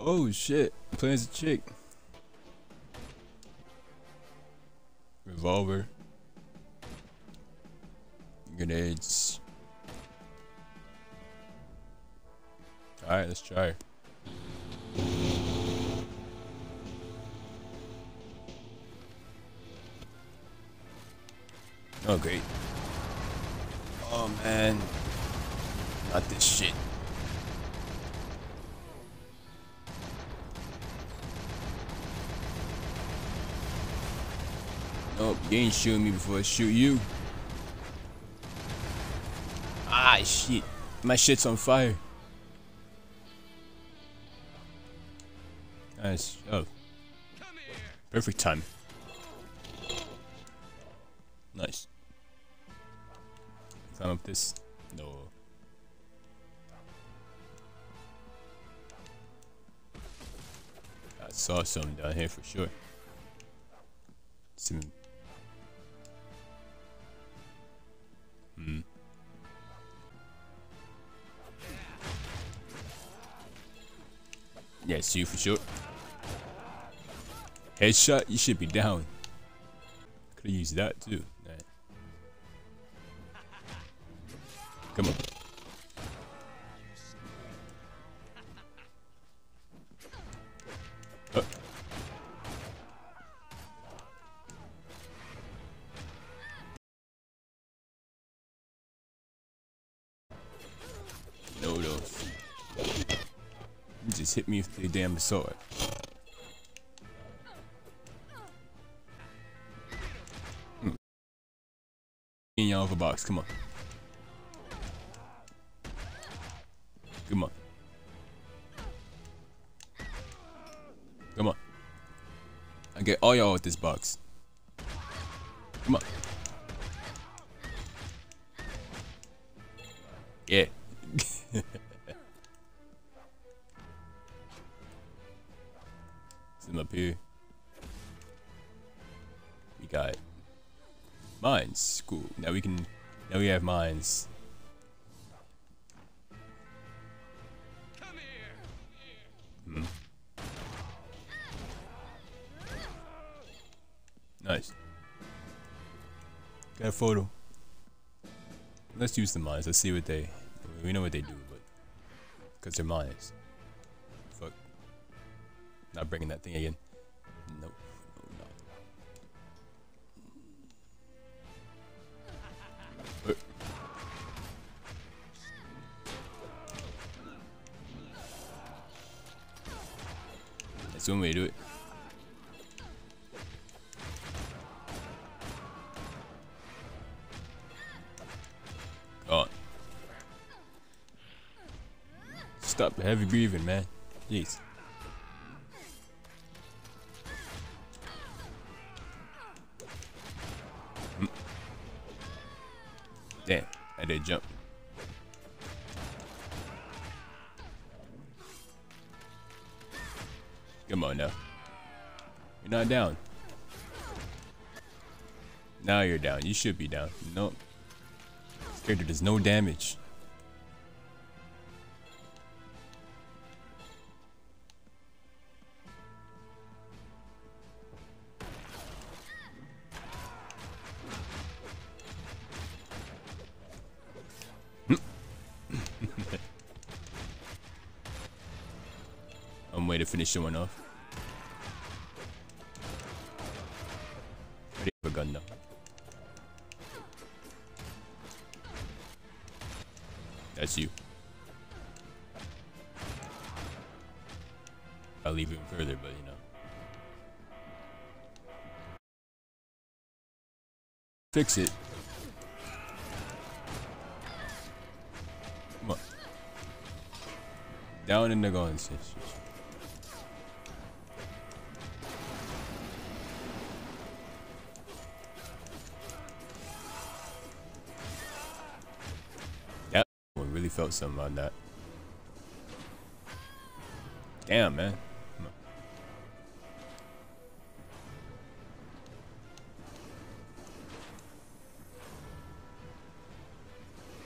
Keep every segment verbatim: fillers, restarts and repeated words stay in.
Oh shit, playing as a chick. Revolver. Grenades. Alright, let's try. Oh great. Oh man. Not this shit. Nope, you ain't shooting me before I shoot you. Ah shit. My shit's on fire. Nice. Oh. Perfect time. Nice. Climb up this. No. I saw something down here for sure. Some. Hmm. Yeah, it's you for sure. Headshot, you should be down. Could've used that too. Right. Come on. Uh. No, no. You just hit me with the damn sword. Hmm. In y'all of a box, come on. Come on. Come on. I get all y'all with this box. Come on. Yeah. Some up here. We got mines. Cool. Now we can. Now we have mines. Hmm. Nice. Got a photo. Let's use the mines. Let's see what they. We know what they do, but because they're mines. Fuck. Not bringing that thing again. Nope. No, no. Uh. That's one way to do it. Oh. Stop the heavy breathing, man. Jeez. Mm. Damn, I did jump. Come on now. You're not down. Now you're down. You should be down. Nope. This character does no damage. One way to finish someone off. I have a gun now. That's you. I'll leave even further, but you know. Fix it. Come on. Down in the guns. That one really felt something on that. Damn, man. Come on.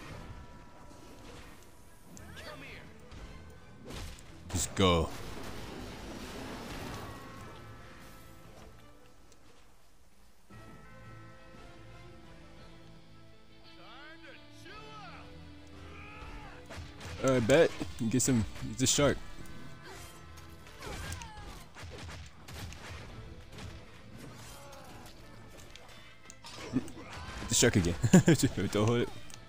Just go. Alright, bet. Get some. It's a shark. It's a shark again. Don't hold it.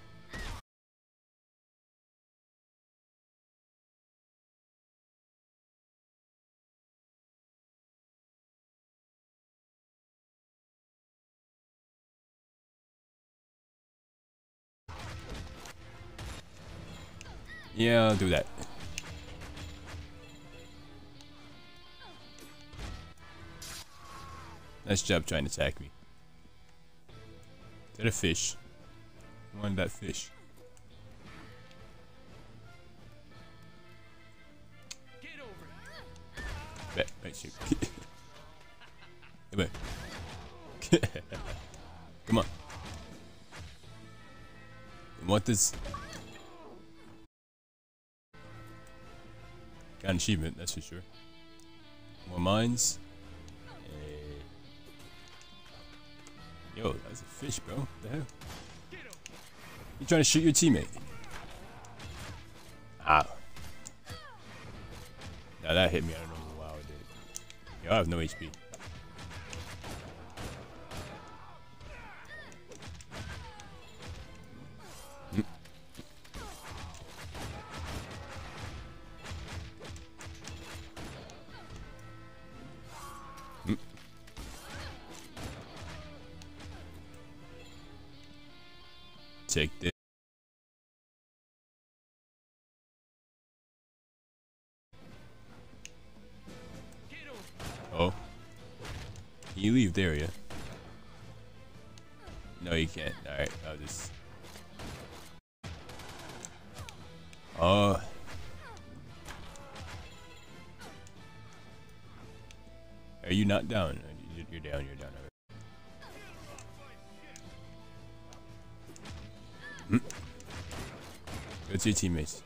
Yeah, I'll do that. Nice job trying to attack me. Is that a fish? I wanted that fish. Get over here. Bet, bet you. Come on. Come on. You want this? Got an achievement, that's for sure. More mines. Hey. Yo, that's a fish, bro. What the hell? You trying to shoot your teammate? Ow. Now that hit me, I don't know how it did. Yo, I have no H P. Take this. Oh. Can you leave the area? No, you can't. Alright, I'll just. Oh. Are you not down? You're down, you're down. Hmm. Go to your teammates.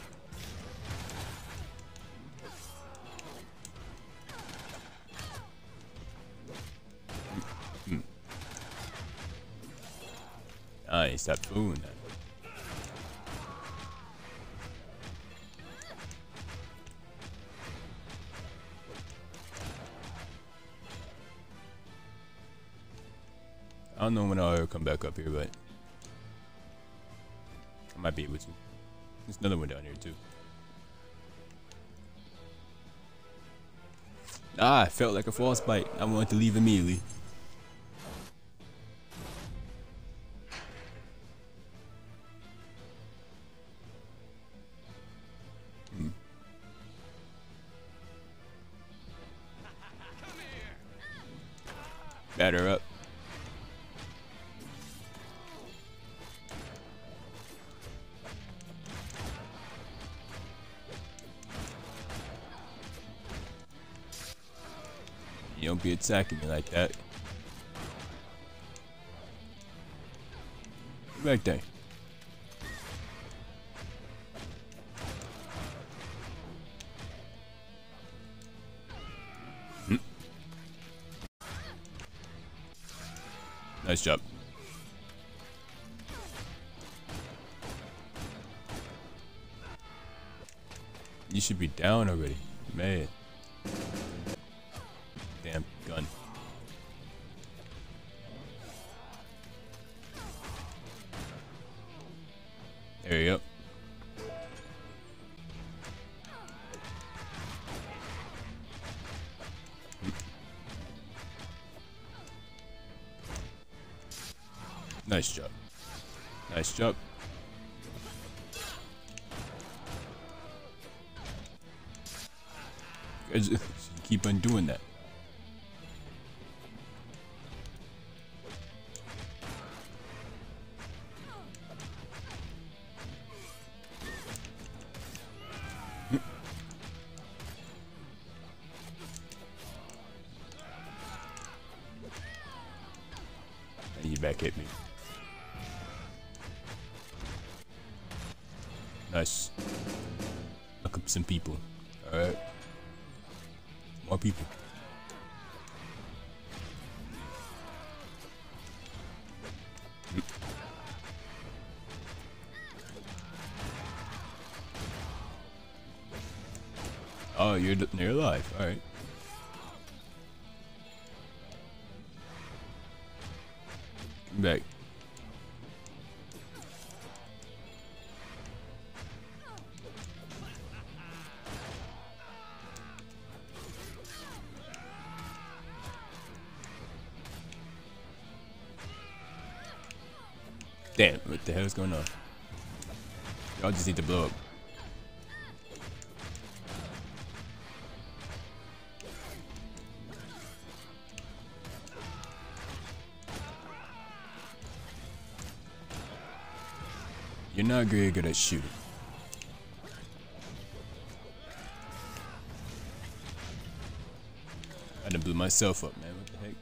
Hmm. Nice, stop fooling that. I don't know when I'll ever come back up here, but I might be able to. There's another one down here too. Ah, I felt like a frostbite. I wanted to leave immediately. Hmm. Batter up. You don't be attacking me like that. Get back there. Hmm. Nice job. You should be down already, man. Damn gun. There you go. Nice job. Nice job. You guys keep on doing that. And you back hit me. Nice. Look up some people. Alright. More people. Oh, you're you're alive. All right. Come back. Damn, what the hell is going on? Y'all just need to blow up. You're not very good at shooting. I done blew myself up, man. What the heck?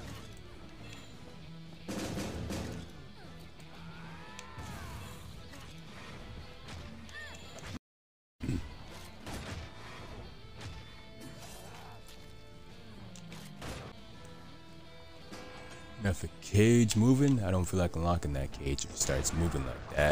Now if a cage moving, I don't feel like unlocking that cage if it starts moving like that.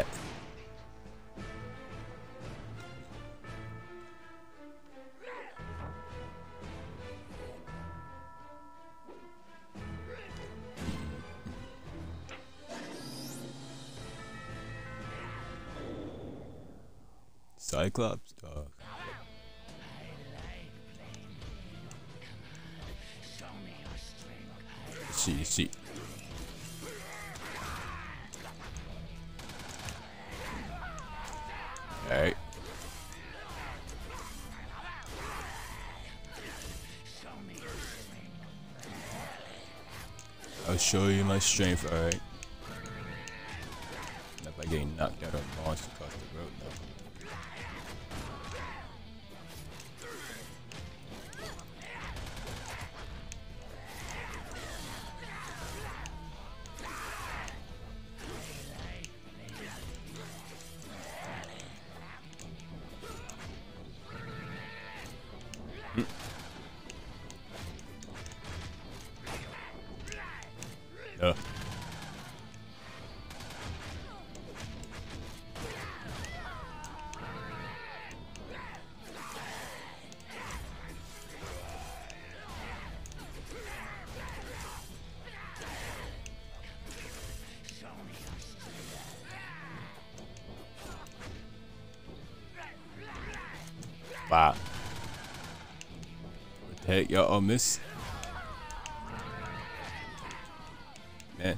Cyclops, dog. She, she. Alright. I'll show you my strength, alright. Not by getting knocked out of a monster across the road, no. Uh. Wow. What the heck, y'all all miss? Man.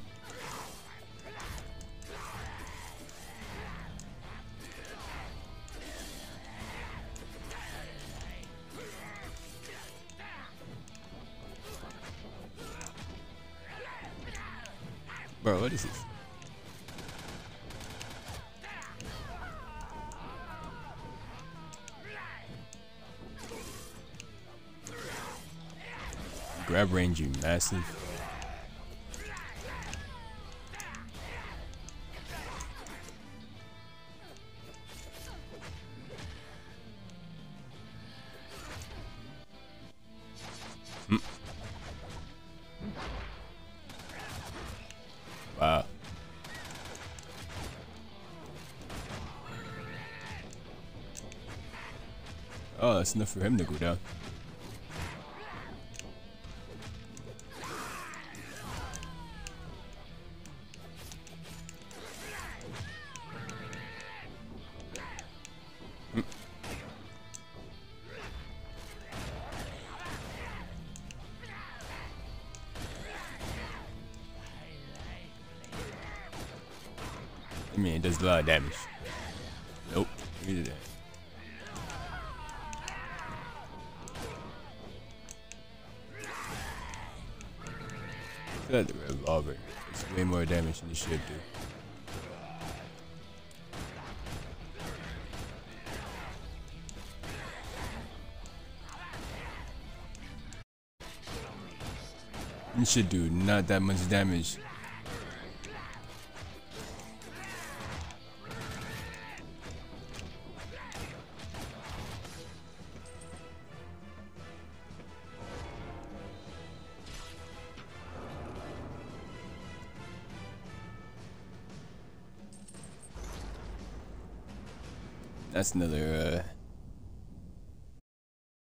Bro, what is this? Grab range, you massive. Mm. Wow. Oh, that's enough for him to go down. Mm. I mean, it does a lot of damage. Nope, we did that. Look at the revolver. It's way more damage than it should do. It should do not that much damage. That's another uh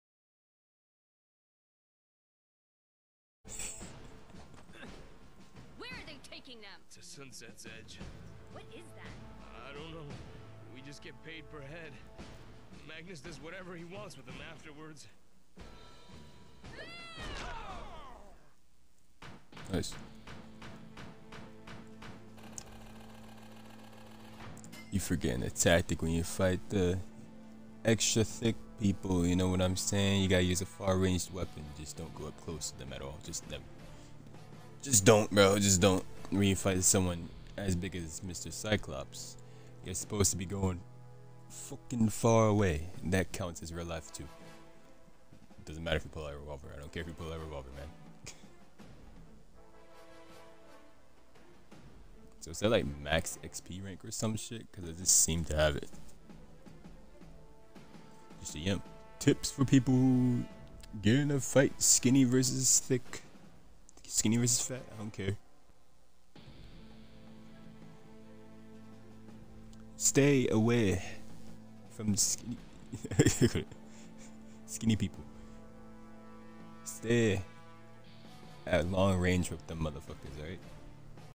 them? It's a sunset's edge. What is that? I don't know. We just get paid per head. Magnus does whatever he wants with them afterwards. Nice. You forgetting the tactic when you fight the extra thick people, you know what I'm saying? You gotta use a far ranged weapon. Just don't go up close to them at all. Just never. Just don't, bro. Just don't. When you fight someone as big as Mister Cyclops, you're supposed to be going fucking far away. And that counts as real life too. Doesn't matter if you pull out a revolver. I don't care if you pull out a revolver, man. So is that like max X P rank or some shit? Because I just seem to have it. Just a yum. Tips for people who get in a fight, skinny versus thick. Skinny versus fat, I don't care. Stay away from skinny skinny people. Stay at long range with them motherfuckers, alright?